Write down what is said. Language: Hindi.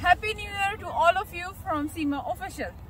Happy New Year to all of you from Seema Official.